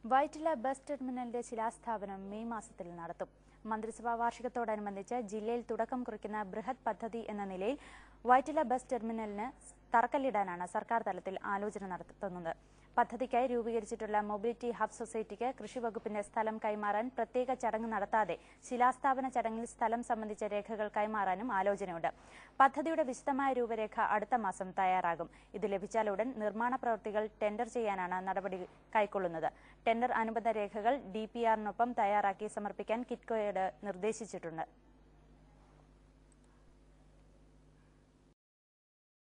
Vyttila bus ടെർമിനലിന്റെ ശിലാസ്ഥാപനം May മാസത്തിൽ നടത്തും. മന്ത്രിസഭാ വാർഷികത്തോടനുബന്ധിച്ച് ജില്ലയിൽ തുടക്കം കുറിക്കുന്ന ബൃഹത് പദ്ധതി എന്ന നിലയിൽ Vyttila ബസ് ടെർമിനലിന് തറക്കല്ലിടാനാണ് സർക്കാർ തലത്തിൽ ആലോചന നടത്തുന്നത്. പദ്ധതിക്കായി രൂപീകരിച്ചിട്ടുള്ള മൊബിലിറ്റി ഹബ് സൊസൈറ്റിക്ക് കൃഷിവകുപ്പിന്റെ സ്ഥലം കൈമാറാൻ പ്രത്യേക ചടങ്ങ് നടത്താതെ ശിലാസ്ഥാപന ചടങ്ങിൽ സ്ഥലം സംബന്ധിച്ച രേഖകൾ കൈമാറാനും ആലോചനയുണ്ട്. പദ്ധതിയുടെ വിശദമായ രൂപരേഖ അടുത്ത മാസം തയ്യാറാകും. ഇത് ലഭിച്ചാലുടൻ നിർമ്മാണ പ്രവൃത്തികൾ ടെൻഡർ ചെയ്യാനാണ് നടപടി കൈക്കൊള്ളുന്നത്. ടെൻഡർ അനുബന്ധ രേഖകൾ DPRനൊപ്പം തയ്യാറാക്കി സമർപ്പിക്കാൻ കിറ്റ്കോയോട് നിർദ്ദേശിച്ചിട്ടുണ്ട്.